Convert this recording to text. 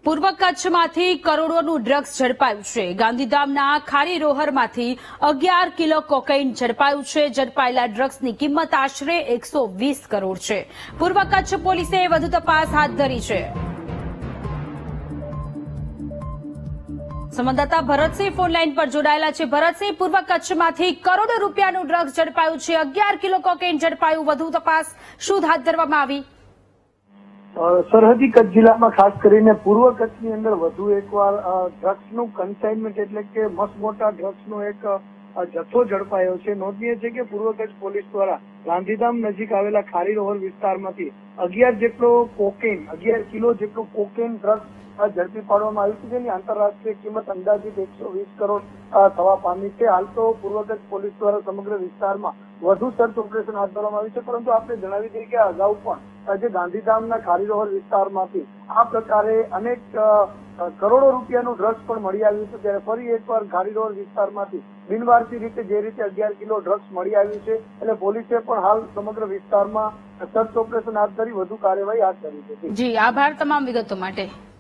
પૂર્વ કચ્છમાંથી કરોડોનું ડ્રગ્સ ઝડપાયું છે। ગાંધીધામના ખારીરોહરમાંથી 11 કિલો કોકેઇન ઝડપાયું છે। ઝડપાયેલા ડ્રગ્સની કિંમત આશરે 120 કરોડ છે। પૂર્વ કચ્છ પોલીસે વધુ તપાસ હાથ ધરી છે। સંવાદદાતા ભરતસિંહ ફોનલાઈન પર જોડાયેલા છે। ભરતસિંહ, પૂર્વ કચ્છમાંથી કરોડો રૂપિયાનું ડ્રગ્સ ઝડપાયું છે, 11 કિલો કોકેઇન ઝડપાયું, વધુ તપાસ શું હાથ ધરવામાં આવી? સરહદી કચ્છ જિલ્લામાં ખાસ કરીને પૂર્વ કચ્છની અંદર વધુ એકવાર ડ્રગ્સનું કન્સાઇનમેન્ટ એટલે કે મસમોટા ડ્રગ્સનો એક જથ્થો ઝડપાયો છે। નોંધનીય છે કે પૂર્વ કચ્છ પોલીસ દ્વારા ગાંધીધામ નજીક આવેલા ખારીરોહર વિસ્તારમાંથી 11 કિલો જેટલું કોકેન ડ્રગ્સ ઝડપી પાડવામાં આવ્યું છે, જેની આંતરરાષ્ટ્રીય કિંમત અંદાજિત 120 કરોડ થવા પામી છે। હાલ તો પૂર્વ કચ્છ પોલીસ દ્વારા સમગ્ર વિસ્તારમાં વધુ સર્ચ ઓપરેશન હાથ ધરવામાં આવ્યું છે, પરંતુ આપણે જણાવી દઈએ કે અગાઉ પણ જે ગાંધીધામના ખારીરોહર વિસ્તારમાંથી આ પ્રકારે અનેક કરોડો રૂપિયાનું ડ્રગ્સ પણ મળી આવ્યું છે। ત્યારે ફરી એકવાર ખારીરોહર વિસ્તારમાંથી બિનવારસી રીતે જે રીતે 11 કિલો ડ્રગ્સ મળી આવ્યું છે, એટલે પોલીસે પણ હાલ સમગ્ર વિસ્તારમાં સર્ચ ઓપરેશન હાથ ધરી વધુ કાર્યવાહી હાથ ધરી છે। જી, આભાર તમામ વિગતો માટે।